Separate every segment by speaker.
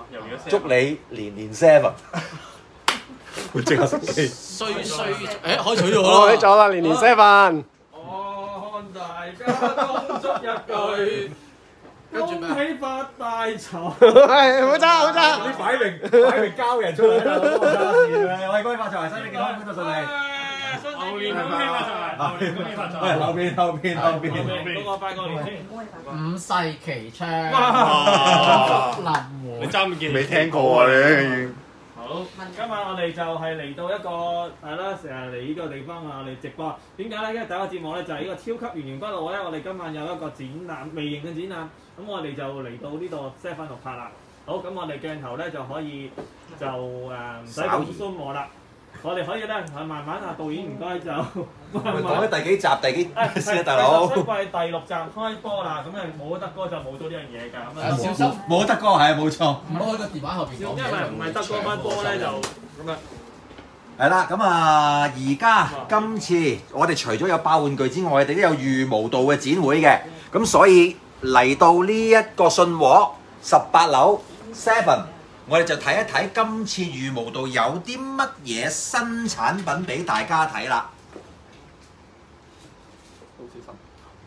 Speaker 1: 祝你年年 7。會即刻熄機。
Speaker 2: 衰開取咗
Speaker 3: 開咗啦，年年7。
Speaker 4: 我看大家恭祝一句，恭喜發大財。
Speaker 3: 係，好揸好揸。
Speaker 1: 你擺明交人出嚟啦，幫我揸錢啦！喂，恭喜發財，身體健康，工作順利。
Speaker 4: 後面恭喜發財，後面恭喜發財。
Speaker 1: 喂，後邊。
Speaker 4: 嗰個拜個年先。
Speaker 2: 五世奇昌，林和。
Speaker 4: 你爭唔見？
Speaker 5: 未聽過啊你。
Speaker 4: 好，今晚我哋就係嚟到一個係啦，成日嚟呢個地方啊，我哋直播。點解咧？因為第一個節目咧就係呢個超級圓形北路咧，我哋今晚有一個展覽，微型嘅展覽。咁我哋就嚟到呢度 7度拍啦。好，咁我哋鏡頭咧就可以就唔使咁鬆磨啦。我哋可以咧係慢慢啊，導演唔該就
Speaker 1: 講緊第幾集先啊，大佬？
Speaker 4: 第17季第6集開波啦，咁冇德哥就冇咗呢樣嘢㗎。咁啊，
Speaker 2: 小心
Speaker 1: 冇德哥係冇錯。
Speaker 2: 唔好喺個電話後邊講
Speaker 4: 因為唔係德哥開波咧就咁啊。
Speaker 1: 係啦，咁啊，而家今次我哋除咗有爆玩具之外，我哋都有羽毛道嘅展會嘅，咁所以嚟到呢一個信和18樓 7，我哋就睇一睇今次羽毛道有啲乜嘢新產品俾大家睇啦。
Speaker 4: 好小心！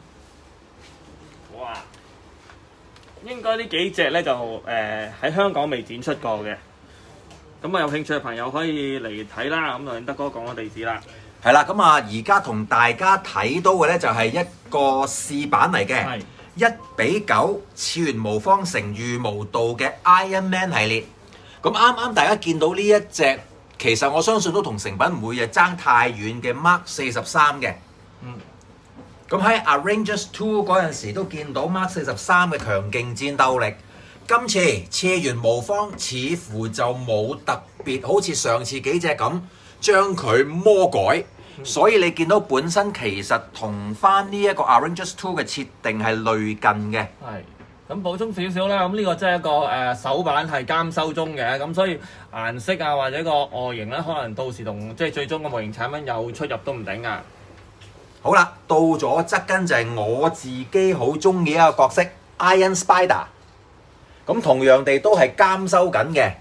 Speaker 4: 哇！應該呢幾隻咧就喺香港未展出過嘅。咁啊，有興趣嘅朋友可以嚟睇啦。咁就德哥講個地址啦。
Speaker 1: 係啦，咁啊，而家同大家睇到嘅咧就係一個試版嚟嘅，1:9次元無方城羽毛道嘅 Iron Man 系列。咁啱啱大家見到呢一隻，其實我相信都同成品唔會爭太遠嘅 Mark 43嘅。咁喺 Avengers 2嗰陣時都見到 Mark 43嘅強勁戰鬥力。今次次元無方似乎就冇特別好似上次幾隻咁將佢魔改，所以你見到本身其實同翻呢一個 Avengers 2嘅設定係類近嘅。
Speaker 4: 係。咁補充少少啦，咁呢個即係一個手版係監修中嘅，咁所以顏色啊或者個外形咧，可能到時同即係最終個模型產品有出入都唔定啊。
Speaker 1: 好啦，到咗側跟就係我自己好中意一個角色 Iron Spider。咁同樣地都係監修緊嘅。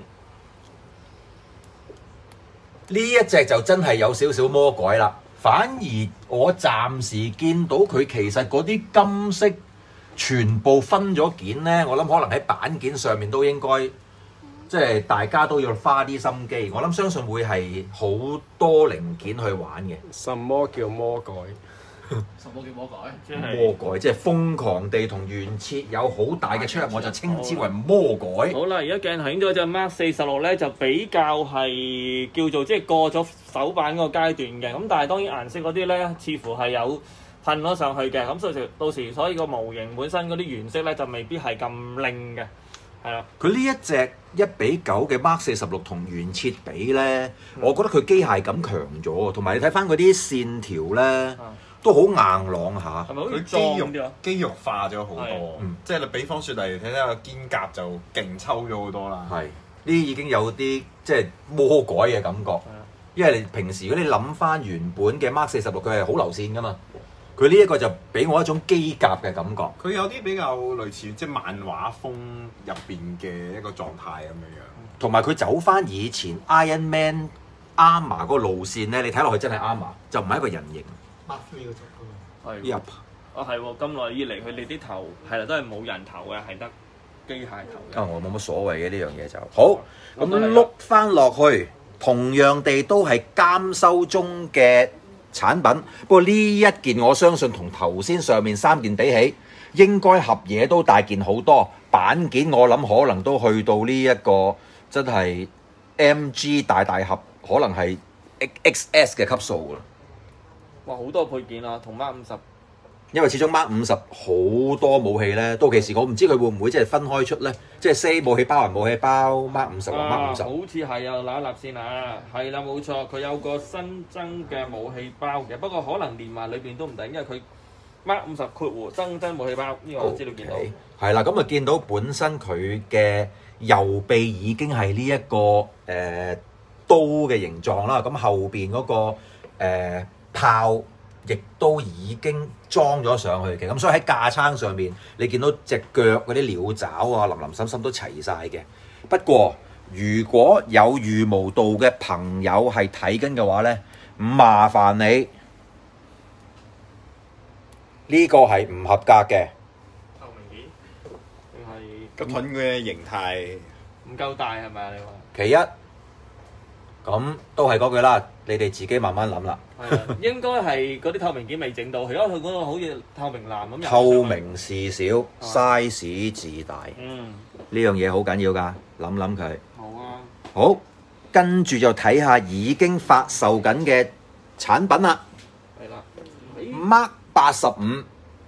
Speaker 1: 呢一隻就真係有少少魔改啦。反而我暫時見到佢其實嗰啲金色全部分咗件呢，我諗可能喺板件上面都應該即係大家都要花啲心機。我諗相信會係好多零件去玩嘅。
Speaker 3: 什麼叫魔改？
Speaker 2: 什麼叫魔改？
Speaker 1: 魔改即係瘋狂地同原設有好大嘅出入，我就稱之為魔改。
Speaker 4: 好啦，而家鏡頭影咗隻 Mark 46咧，就比較係叫做即係過咗手版嗰個階段嘅。咁但係當然顏色嗰啲咧，似乎係有噴咗上去嘅。咁所以個模型本身嗰啲原色咧，就未必係咁靚嘅。係啦，
Speaker 1: 佢呢一隻1:9嘅 Mark 46同原設比咧，我覺得佢機械感強咗，同埋你睇翻嗰啲線條咧。都好硬朗下，
Speaker 4: 係咪好似
Speaker 5: 佢肌肉化咗好多，即係你比方説例如睇睇個肩甲就勁抽咗好多啦。
Speaker 1: 係呢啲已經有啲即係魔改嘅感覺，因為你平時如果你諗翻原本嘅 Mark 46，佢係好流線噶嘛，佢呢一個就俾我一種機甲嘅感覺。
Speaker 5: 佢有啲比較類似即係漫畫風入邊嘅一個狀態咁樣樣，
Speaker 1: 同埋佢走翻以前 Iron Man Armor 嗰個路線咧，你睇落去真係 Armor，就唔係一個人形。
Speaker 4: 係係喎，咁耐以嚟佢哋啲頭係啦，都係冇人頭嘅，係得機械頭嘅。
Speaker 1: 我冇乜所謂嘅呢樣嘢就好。咁碌翻落去，同樣地都係監修中嘅產品。不過呢一件我相信同頭先上面3件比起，應該盒嘢都大件好多。板件我諗可能都去到呢一個真係 MG 大盒，可能係 XS 嘅級數啦。
Speaker 4: 哇！好多配件啊，同 Mark 50，
Speaker 1: 因為始終 Mark 50好多武器咧，到期時我唔知佢會唔會即係分開出咧，即係 C 武器包還武器包 Mark 50或 Mark 50。
Speaker 4: 好似係啊，嗱一立先啊，係啦冇錯，佢有個新增嘅武器包嘅，不過可能連埋裏邊都唔定，因為佢 Mark 50括弧新增武器包呢個我資料見到。
Speaker 1: 係啦，咁啊見到本身佢嘅右臂已經係呢一個刀嘅形狀啦，咁後邊嗰個炮亦都已經裝咗上去嘅，咁所以喺架撐上面，你見到隻腳嗰啲鳥爪啊，林林森森都齊晒嘅。 不過如果有羽毛道嘅朋友係睇緊嘅話咧，麻煩你呢個係唔合格嘅。
Speaker 4: 透明件定係
Speaker 5: 個盾嘅形態
Speaker 4: 唔夠大係咪啊？你話？
Speaker 1: 其一，咁都係嗰句啦，你哋自己慢慢諗啦。
Speaker 4: 係啊，應該係嗰啲透明件未整到，因為佢嗰個好似透明藍咁。
Speaker 1: 透明事小，size 自大。
Speaker 4: 嗯，
Speaker 1: 呢樣嘢好緊要㗎，諗諗佢。
Speaker 4: 好啊。
Speaker 1: 好，跟住就睇下已經發售緊嘅產品啦。
Speaker 4: 係啦。
Speaker 1: Mark 85，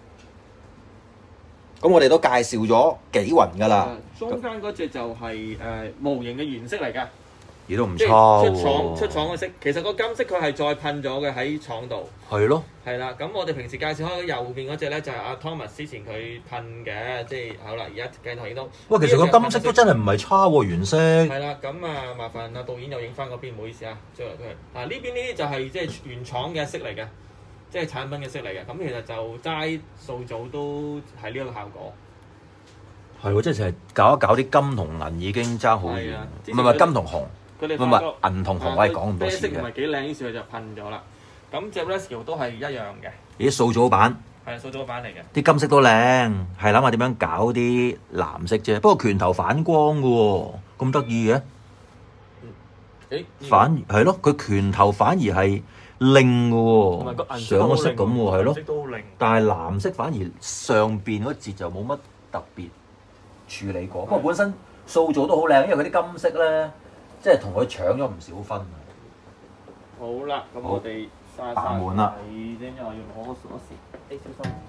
Speaker 1: 咁我哋都介紹咗幾輪㗎啦。
Speaker 4: 中間嗰隻就係模型嘅原色嚟㗎。
Speaker 1: 亦都唔
Speaker 4: 即
Speaker 1: 錯
Speaker 4: 係
Speaker 1: 喎。
Speaker 4: 出廠嘅色，其實個金色佢係再噴咗嘅喺廠度。
Speaker 1: 係咯。
Speaker 4: 係啦，咁我哋平時介紹開右邊嗰隻咧，就係阿 Thomas 之前佢噴嘅，即係好啦，而家鏡頭影到。
Speaker 1: 喂，其實個金色都真係唔係差喎，原色。
Speaker 4: 係啦，咁啊，麻煩阿導演又影翻嗰邊，唔好意思啊，追嚟追去。嗱呢邊呢啲就係即係原廠嘅色嚟嘅，即係產品嘅色嚟嘅。咁其實就齋塑造都係呢一個效果。
Speaker 1: 係喎，即係搞一搞啲金同銀已經爭好遠。
Speaker 4: 係啊
Speaker 1: 唔係金同紅。
Speaker 4: 佢哋
Speaker 1: 唔係銀同紅，我係講咁多次
Speaker 4: 啡色唔係
Speaker 1: 嘅。
Speaker 4: 幾靚，於是佢就噴咗啦。咁隻 Rescue 都係一樣嘅，
Speaker 1: 啲塑造版，
Speaker 4: 係塑造版嚟嘅。
Speaker 1: 啲金色都靚，係諗下點樣搞啲藍色啫。不過拳頭反光嘅喎，咁得意嘅。
Speaker 4: 誒，
Speaker 1: 反而係咯，佢拳頭反而係靚嘅
Speaker 4: 同埋個
Speaker 1: 喎，
Speaker 4: 銀色都好
Speaker 1: 上咗色咁喎，係咯
Speaker 4: 銀。色都好靚。
Speaker 1: 但係藍色反而上邊嗰節就冇乜特別處理過。不過本身塑造都好靚，因為佢啲金色咧，即係同佢搶咗唔少分啊。
Speaker 4: 好啦，咁我哋閂
Speaker 1: 打滿啦
Speaker 4: 係啫，因為我要攞個鎖匙。小心。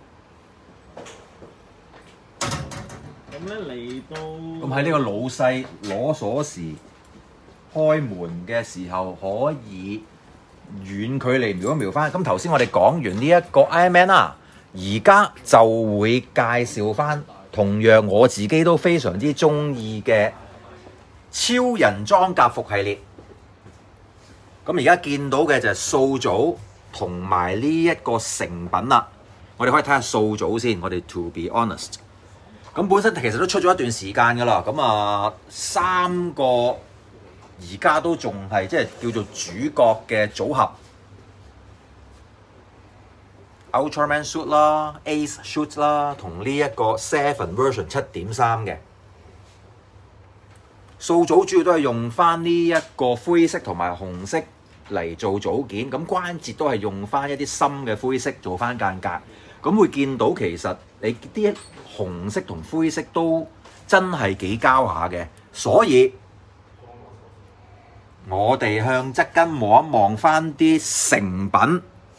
Speaker 4: 咁咧嚟到
Speaker 1: 咁喺呢個老細攞鎖匙開門嘅時候，可以遠距離瞄一瞄翻。咁頭先我哋講完呢一個 Iron Man 啦，而家就會介紹翻同樣我自己都非常之中意嘅超人裝甲服系列。咁而家見到嘅就係素組同埋呢一個成品啦。我哋可以睇下素組先，我哋 to be honest。咁本身其實都出咗一段時間㗎啦，咁啊三個而家都仲係即係叫做主角嘅組合 ，Ultraman Suit 啦、Ace Suit 啦，同呢一個 Seven Version 7.3嘅素組主要都係用翻呢一個灰色同埋紅色嚟做組件，咁關節都係用翻一啲深嘅灰色做翻間隔，咁會見到其實你啲紅色同灰色都真係幾交下嘅，所以我哋向側跟望一望翻啲成品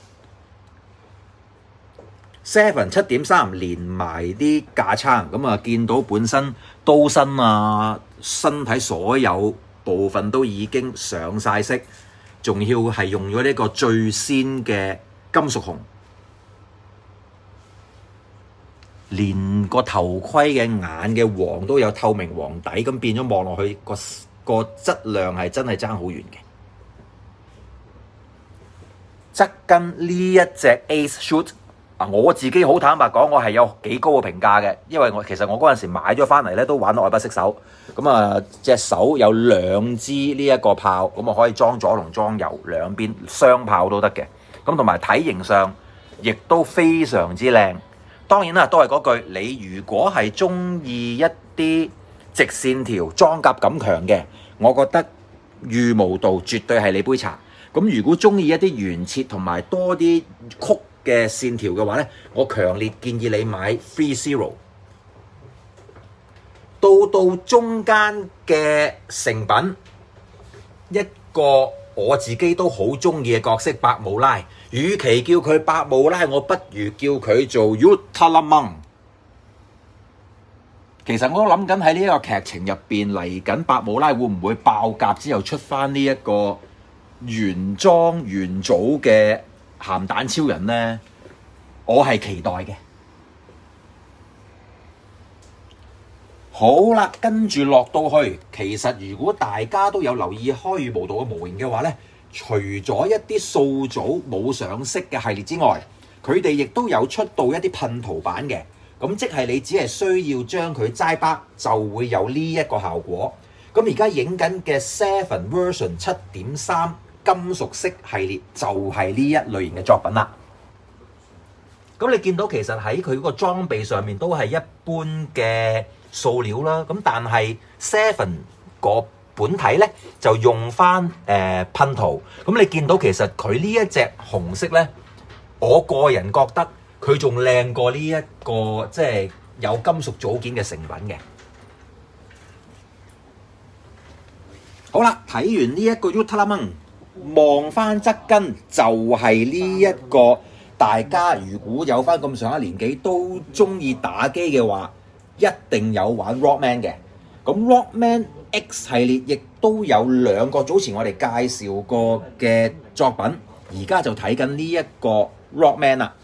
Speaker 1: Seven 7.3連埋啲架撐，咁啊見到本身刀身啊、身體所有部分都已經上晒色，仲要係用咗呢個最鮮嘅金屬紅。連個頭盔嘅眼嘅黃都有透明黃底，咁變咗望落去個質量係真係爭好遠嘅。側跟呢一隻 Ace Shoot 啊，我自己好坦白講，我係有幾高嘅評價嘅，因為其實我嗰陣時買咗翻嚟咧都玩到愛不釋手。咁啊，隻手有兩支呢一個炮，咁啊可以裝左同裝右兩邊雙炮都得嘅。咁同埋體型上亦都非常之靚。當然啦，都係嗰句，你如果係中意一啲直線條、裝甲感強嘅，我覺得羽毛道絕對係你杯茶。咁如果中意一啲圓切同埋多啲曲嘅線條嘅話咧，我強烈建議你買 Free Zero。到中間嘅成品，一個我自己都好中意嘅角色百慕拉。與其叫佢百慕拉，我不如叫佢做 Ultraman。其實我都諗緊喺呢一個劇情入邊嚟緊，百慕拉會唔會爆甲之後出翻呢一個原裝原組嘅鹹蛋超人呢？我係期待嘅。好啦，跟住落到去，其實如果大家都有留意開羽毛道嘅模型嘅話呢，除咗一啲素組冇上色嘅系列之外，佢哋亦都有出到一啲噴塗版嘅。 咁即係你只係需要將佢齋包就會有呢一個效果。咁而家影緊嘅 Seven Version 7.3金屬色系列就係呢一類型嘅作品啦。咁你見到其實喺佢嗰個裝備上面都係一般嘅塑料啦，咁但係 Seven 個本體咧就用翻噴塗。咁你見到其實佢呢一隻紅色咧，我個人覺得佢仲靚過呢一個即係有金屬組件嘅成品嘅。好啦，睇完呢一個 Ultraman， 望翻側跟就係呢一個大家如果有翻咁上下年紀都中意打機嘅話，一定有玩 Rockman 嘅。咁 Rockman X 系列亦都有兩個早前我哋介紹過嘅作品，而家就睇緊呢一個 Rockman 啦，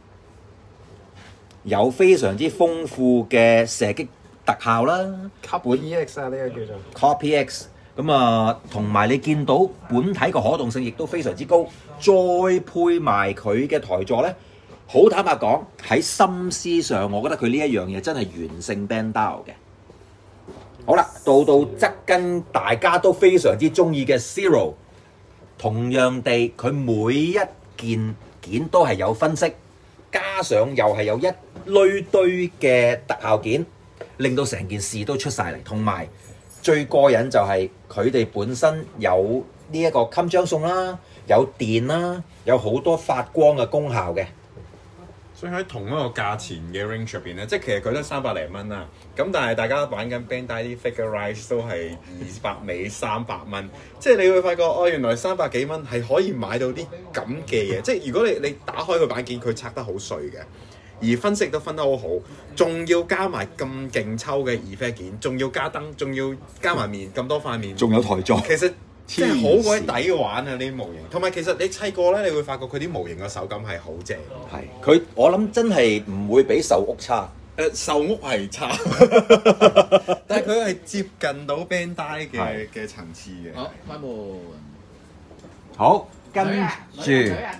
Speaker 1: 有非常之豐富嘅射擊特效啦
Speaker 3: Copy X 啊，呢個叫做
Speaker 1: Copy X。咁啊，同埋你見到本體個可動性亦都非常之高，再配埋佢嘅台座咧，好坦白講喺心思上，我覺得佢呢一樣嘢真係完勝 Bandai 嘅。好啦，到側跟大家都非常之中意嘅 Zero， 同樣地佢每一件都係有分析，加上又係有一堆嘅特效件，令到成件事都出晒嚟，同埋最過癮就係佢哋本身有呢一個襟章送啦，有電啦，有好多發光嘅功效嘅。
Speaker 5: 所以喺同一個價錢嘅 range 入邊咧，即係其實佢都300零蚊啦。咁但係大家玩緊 Bandai 啲 figure price 都係200尾300蚊，即係你會發覺哦，原來300幾蚊係可以買到啲咁嘅嘢。即係如果你打開個板件，佢拆得好碎嘅。而分析都分得好好，仲要加埋咁勁抽嘅 effect 件，仲要加燈，仲要加埋面咁多塊面，
Speaker 1: 仲有台座，
Speaker 5: 其實即係好鬼抵玩啊！呢啲模型，同埋其實你砌過咧，你會發覺佢啲模型嘅手感係好正。
Speaker 1: 係佢，我諗真係唔會比壽屋差。
Speaker 5: 壽屋係差，但係佢係接近到 Bandai 嘅層次嘅。
Speaker 2: 好，開門。
Speaker 1: 好，跟住。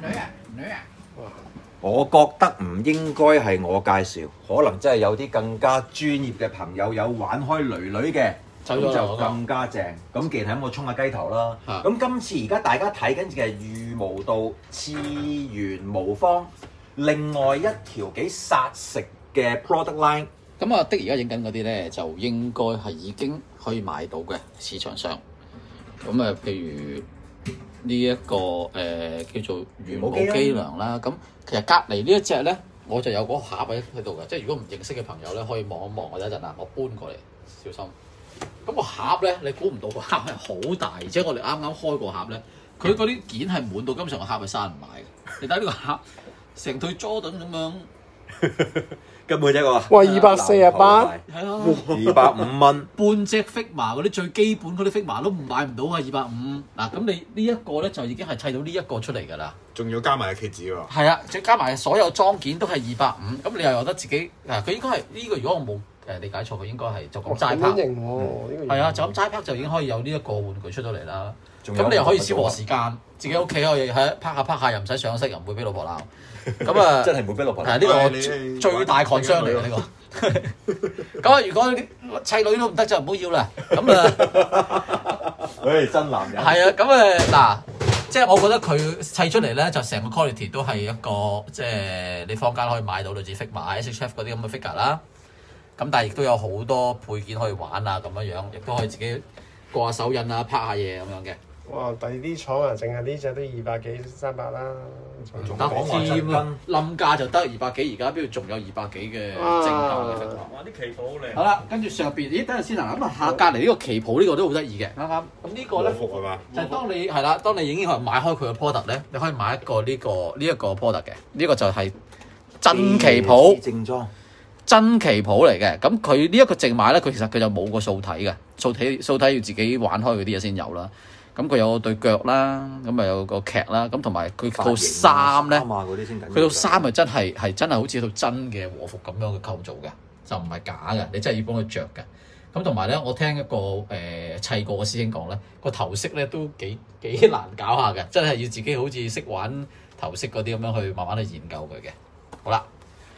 Speaker 1: 我覺得唔應該係我介紹，可能真係有啲更加專業嘅朋友有玩開女女嘅，咁就更加正。咁既然係咁，我衝下雞頭啦。咁今次而家大家睇緊嘅係御無道次元無方，另外一條幾殺食嘅 product line。
Speaker 2: 咁啊，的而家影緊嗰啲咧，就應該係已經可以買到嘅市場上。咁啊，譬如呢一個叫做羽毛機梁啦，咁其實隔離呢一隻咧，我就有嗰盒喺度嘅，即係如果唔認識嘅朋友咧，可以望一望我一陣啊，我搬過嚟，小心。咁個盒咧，你估唔到個盒係好大，而且我哋啱啱開個盒咧，佢嗰啲件係滿到，根本上個盒係閂唔埋嘅。你睇呢個盒，成對 Jordan 咁樣。
Speaker 1: 根本一個
Speaker 3: 哇248，
Speaker 2: 係啊
Speaker 1: ，250蚊，
Speaker 2: 半隻 Figma 嗰啲最基本嗰啲 Figma 都買唔到啊，250嗱，咁你呢一個咧就已經係砌到呢一個出嚟㗎啦，
Speaker 5: 仲要加埋茄子喎。
Speaker 2: 係啊，再加埋所有裝件都係250，咁你又有得自己嗱，佢應該係呢個，如果我冇理解錯，佢應該係就咁齋拍，係啊，就咁齋拍就已經可以有呢一個玩具出到嚟啦。咁你又可以消磨時間，自己屋企可以喺拍下，又唔使上色，又唔會俾老婆鬧。咁啊，
Speaker 1: 真係唔會俾老婆鬧。
Speaker 2: 係呢個最大 concern 嚟嘅呢個。咁啊，如果砌女都唔得就唔好要啦。咁啊，
Speaker 1: 真男人。
Speaker 2: 係啊，咁嗱，即係我覺得佢砌出嚟咧，就成個 quality 都係一個即係你坊間可以買到類似 Figma、SHF 嗰啲咁嘅 figure 啦。咁但係亦都有好多配件可以玩啊，咁樣樣，亦都可以自己過下手印啊，拍下嘢咁樣嘅。
Speaker 3: 哇！第二啲廠啊，淨係呢只都200幾300啦，
Speaker 2: 仲得添啊！冧價就得200幾，而家邊度仲有200幾嘅正價嘅 figure？
Speaker 4: 哇！啲旗袍好靚。
Speaker 2: 好啦，跟住上邊，咦？等陣先啊，咁啊下隔離呢個旗袍呢個都好得意嘅，啱啱。咁呢個咧就係當你係啦，當你已經係買開佢嘅 product 咧，你可以買一個呢一個 product 嘅，呢個就係真旗袍。
Speaker 1: 正裝。
Speaker 2: 真旗袍嚟嘅，咁佢呢一個淨買咧，佢其實佢就冇個素體嘅，素體要自己玩開嗰啲嘢先有啦。咁佢有對腳啦，咁啊有個劇啦，咁同埋佢套衫咧，佢套衫係真係好似套真嘅和服咁樣嘅構造嘅，就唔係假嘅，你真係要幫佢着嘅。咁同埋咧，我聽一個砌過嘅師兄講咧，個頭飾咧都幾難搞下嘅，真係要自己好似識玩頭飾嗰啲咁樣去慢慢去研究佢嘅。好啦。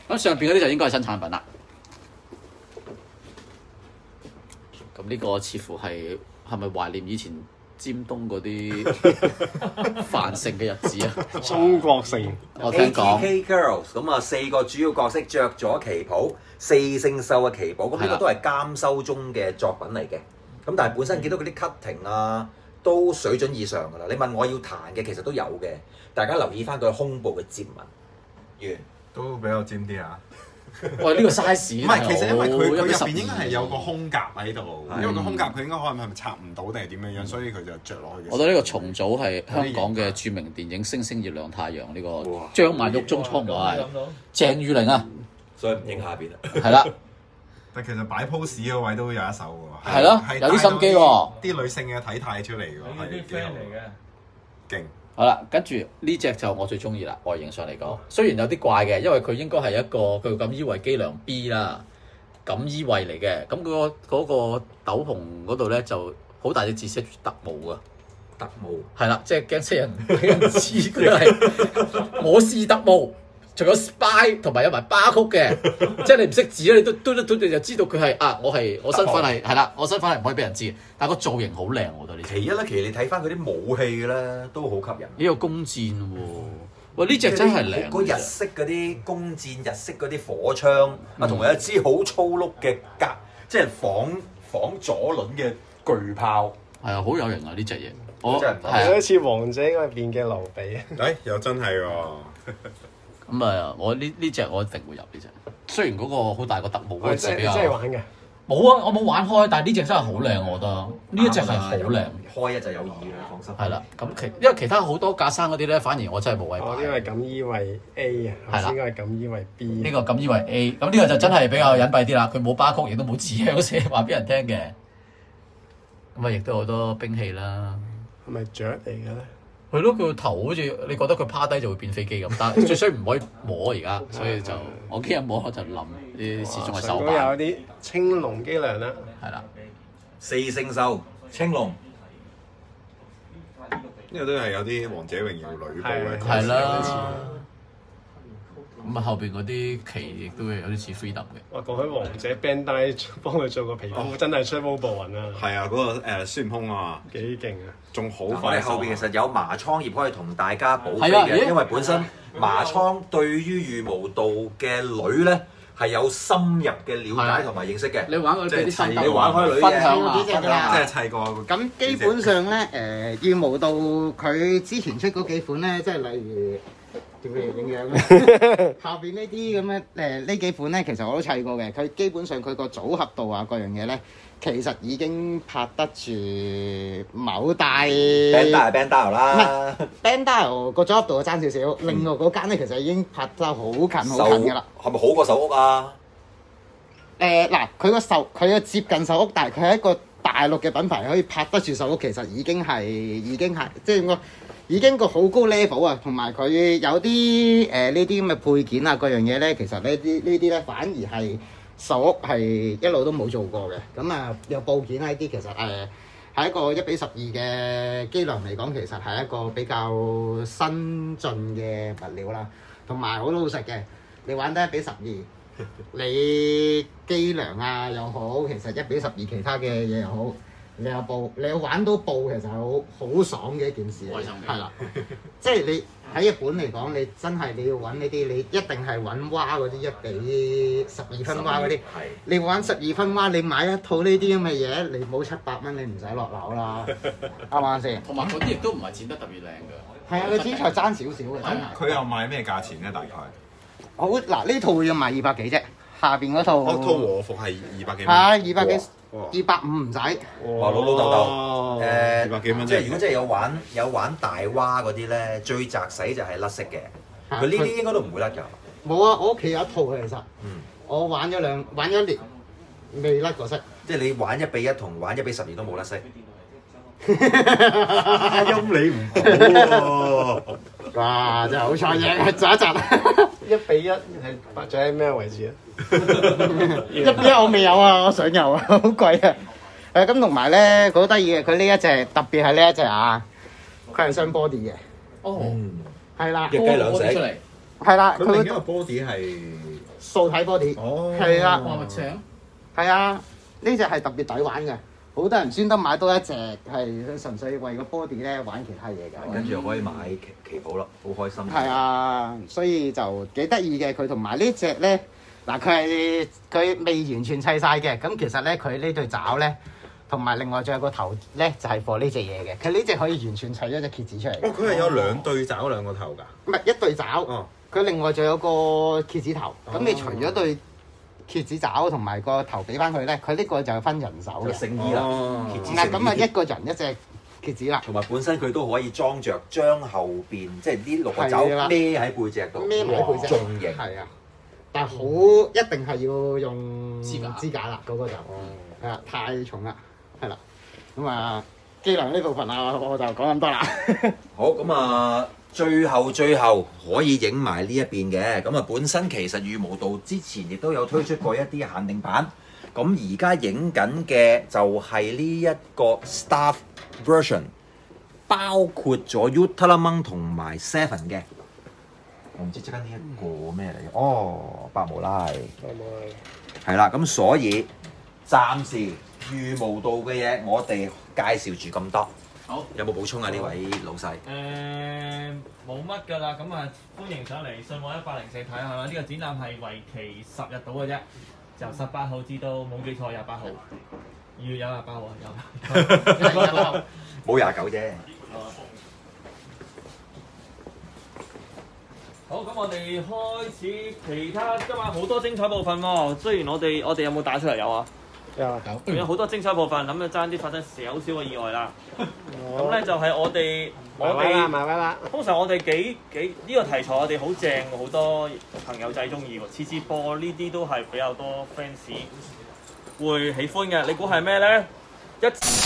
Speaker 2: 咁上邊嗰啲就應該係新產品啦。咁呢個似乎係咪懷念以前尖東嗰啲繁盛嘅日子啊？
Speaker 3: 中國城
Speaker 2: 我聽講
Speaker 1: ATK Girls 咁啊，4個主要角色着咗旗袍，4聖獸嘅旗袍，咁呢個都係監修中嘅作品嚟嘅。咁但係本身見到嗰啲 cutting 啊，都水準以上㗎啦。你問我要彈嘅，其實都有嘅。大家留意翻佢胸部嘅接紋，完
Speaker 5: 都比較尖啲啊！
Speaker 2: 喂，呢個 size
Speaker 5: 唔係，其實因為佢入邊
Speaker 2: 12
Speaker 5: 應該係有個胸甲喺度，因為個胸甲佢應該可能係咪插唔到定係點樣樣，所以佢就着落去嘅。
Speaker 2: 我覺得呢個重組係香港嘅著名電影《星星月亮太陽》呢個張曼玉中倉我係鄭裕玲啊，
Speaker 1: 所以唔影下邊啦。
Speaker 2: 係啦，
Speaker 5: 但其實擺 pose 嗰位都有一手喎，
Speaker 2: 係咯，有啲心機喎，
Speaker 5: 啲女性嘅體態出嚟㗎，
Speaker 4: 係啲 friend 嚟嘅。
Speaker 5: 勁。
Speaker 2: 好啦，跟住呢只就我最中意啦，外形上嚟講，雖然有啲怪嘅，因為佢應該係一個佢錦衣衛機良 B 啦，錦衣衛嚟嘅，咁嗰個斗篷嗰度咧就好大隻字寫住特務啊，
Speaker 1: 特務
Speaker 2: 係啦，即係驚死人俾人知佢係我是特務。仲有 spy 同埋有埋巴曲嘅，即係你唔識字咧，你都你就知道佢係我身份係啦，我身份係唔可以俾人知，但係個造型好靚，我覺得呢。
Speaker 1: 其一啦，其二你睇翻佢啲武器咧，都好吸引。
Speaker 2: 呢個弓箭喎，喂呢隻真係靚。
Speaker 1: 嗰日式嗰啲弓箭，日式嗰啲火槍啊，同埋一支好粗碌嘅即係仿左輪嘅巨炮。
Speaker 2: 係啊，好有型啊呢隻嘢。
Speaker 3: 有一似王者嗰邊嘅劉備啊！
Speaker 5: 又真係喎。
Speaker 2: 咁啊，我呢隻我一定會入呢隻。雖然嗰個好大個特務嗰隻比較。
Speaker 3: 真係玩嘅。
Speaker 2: 冇啊，我冇玩開，但係呢隻真係好靚，我覺得。呢一隻係好靚。
Speaker 1: 開一就有意啦，放心。
Speaker 2: 係啦，咁因為其他好多架生嗰啲咧，反而我真係冇位擺。
Speaker 3: 呢個係錦衣衛 A 啊，頭先應該係錦衣衛 B。
Speaker 2: 呢個錦衣衛 A，咁呢個就真係比較隱蔽啲啦。佢冇巴曲，亦都冇字樣寫話俾人聽嘅。咁啊，亦都好多兵器啦。
Speaker 3: 係咪雀嚟嘅咧？
Speaker 2: 係咯，佢個頭好似你覺得佢趴低就會變飛機咁，但係最衰唔可以摸而家，所以就我驚一摸我就冧啲始終係手
Speaker 3: 都
Speaker 2: 板。
Speaker 3: 有啲青龍機良啦，
Speaker 2: 係啦
Speaker 1: 4聖獸青龍，
Speaker 5: 呢個都係有啲王者榮耀呂布嘅。
Speaker 2: 係啦。咁啊，後邊嗰啲旗亦都會有啲似 Freedom 嘅。
Speaker 3: 哇！講起王者 Bandai 幫佢做個皮膚，真係出毛步雲啊！
Speaker 5: 係啊，嗰個孫悟空啊，
Speaker 3: 幾勁啊！
Speaker 5: 仲好
Speaker 1: 我
Speaker 5: 快。
Speaker 1: 哋後邊其實有麻倉葉可以同大家補飛
Speaker 2: 係啊
Speaker 1: 嘅，因為本身麻倉對於羽毛道嘅女咧係有深入嘅了解同埋認識嘅。
Speaker 2: 你玩嗰啲心得，
Speaker 1: 你玩開女嘅
Speaker 2: 分享下，
Speaker 6: 幾隻㗎啦
Speaker 5: 即係砌過。
Speaker 6: 咁基本上咧，羽毛道佢之前出嗰幾款咧，即係例如點樣咧，下邊呢啲咁嘅呢幾款咧，其實我都砌過嘅。佢基本上佢個組合度啊，各樣嘢咧，其實已經拍得住某大
Speaker 1: Bandai 啦
Speaker 6: Bandai 個組合度就爭少少，另外嗰間咧其實已經拍得好近好近㗎啦。
Speaker 1: 係咪好過手屋啊？
Speaker 6: 嗱，佢個接近手屋，但係佢係一個大陸嘅品牌，可以拍得住手屋，其實已經係即係已經個好高 level 啊，同埋佢有啲呢啲咁嘅配件啊，各樣嘢咧，其實呢啲咧反而係手屋係一路都冇做過嘅。咁啊，有部件呢啲其實係一個1:12嘅機量嚟講，其實係一個比較新進嘅物料啦，同埋好老實嘅，你玩得1:12。你機量啊又好，其實1:12其他嘅嘢又好，你有玩到布，其實係好爽嘅一件事嚟嘅，係啦，即係你喺日本嚟講，你真係你要揾呢啲，你一定係揾蛙嗰啲1:12分蛙嗰啲，你玩12分蛙，你買一套呢啲咁嘅嘢，你冇700蚊，你唔使落樓啦，啱唔啱先？
Speaker 2: 同埋嗰啲亦都唔係剪得特別靚嘅。
Speaker 6: 係啊，佢剪裁爭少少嘅真係。
Speaker 5: 佢又賣咩價錢咧？大概？
Speaker 6: 好嗱，呢套要賣200幾啫，下邊嗰套。
Speaker 5: 套和服係200幾蚊。
Speaker 6: 係200幾，250唔使。
Speaker 1: 哇！老豆
Speaker 5: 200幾蚊
Speaker 1: 即係如果真係有玩大蛙嗰啲咧，最擲使就係甩色嘅。佢呢啲應該都唔會甩㗎。
Speaker 6: 冇啊！我屋企有一套嘅其實。我玩咗一年，未甩過色。
Speaker 1: 即係你玩1:1同玩1:12都冇甩色。
Speaker 5: 陰你唔好喎！
Speaker 6: 哇！真係好彩嘅，窒一窒。
Speaker 3: 1:1係擺咗喺咩位置啊
Speaker 6: ？1:1我未有啊，我想有啊，好貴啊！咁同埋咧好得意嘅，佢呢一隻特別係呢一隻啊，佢係雙 body 嘅。
Speaker 2: 哦，
Speaker 6: 係啦。
Speaker 1: 一雞兩食。
Speaker 2: 出嚟。
Speaker 6: 係啦，
Speaker 5: 佢另一個 body 係
Speaker 6: 素體 body，
Speaker 5: 哦，
Speaker 6: 係啦
Speaker 2: 哇！咪長
Speaker 6: 係啊，呢隻係特別抵玩嘅，好多人專登買多一隻係純粹為個 body 咧玩其他嘢嘅。
Speaker 1: 跟住又可以買旗袍咯，好開心。
Speaker 6: 係啊，所以就幾得意嘅佢同埋呢隻咧，嗱佢未完全砌晒嘅，咁其實咧佢呢對爪咧，同埋另外仲有個頭咧就係 for 呢隻嘢嘅，佢呢隻可以完全砌咗隻蝎子出嚟。
Speaker 5: 哦，佢係有兩對爪兩個頭㗎。
Speaker 6: 唔係一對爪，
Speaker 5: 哦，
Speaker 6: 佢另外仲有個蝎子頭，咁你除咗對蝎子爪同埋個頭俾翻佢咧，佢呢個就分人手
Speaker 1: 就
Speaker 6: 嘅。
Speaker 1: 聖衣啦，
Speaker 5: 哦
Speaker 1: 蝎子
Speaker 6: 嗱咁啊，
Speaker 1: 聖衣
Speaker 6: 一個人一隻蝎子啦，
Speaker 1: 同埋本身佢都可以裝着將後邊即係呢六個爪
Speaker 6: 係啦
Speaker 1: 孭喺背脊度，
Speaker 6: 孭埋喺背脊
Speaker 1: 仲型。
Speaker 6: 係啊，但係好一定係要用支架啦，嗰個就係啊，太重啦，係啦，咁啊機能呢部分啊，我就講咁多啦。
Speaker 1: 好咁啊，最後可以影埋呢一邊嘅，咁啊本身其實羽毛道之前亦都有推出過一啲限定版，咁而家影緊嘅就係呢一個 Staff Version， 包括咗 Ultraman 同埋 Seven 嘅。我唔知即刻呢一個咩嚟嘅，哦，百無拉，係啦，咁所以暫時羽毛道嘅嘢我哋介紹住咁多。
Speaker 2: 好，
Speaker 1: 有冇補充啊？呢位老細？
Speaker 4: 冇乜㗎啦，咁啊歡迎上嚟信和1804睇下啦。呢個展覽係為期10日到嘅啫，由18號至到冇記錯28號，2月有28號有。
Speaker 1: 冇29啫。
Speaker 4: 好，咁我哋開始其他，今晚好多精彩部分喎。雖然我哋有冇打出嚟有啊？有好多精彩部分，咁就爭啲發生少少嘅意外啦。咁咧就係我哋
Speaker 3: 埋位啦。
Speaker 4: 通常我哋幾呢個題材我哋好正，好多朋友仔中意喎。次次播呢啲都係比較多 fans 會喜歡嘅。你估係咩咧？一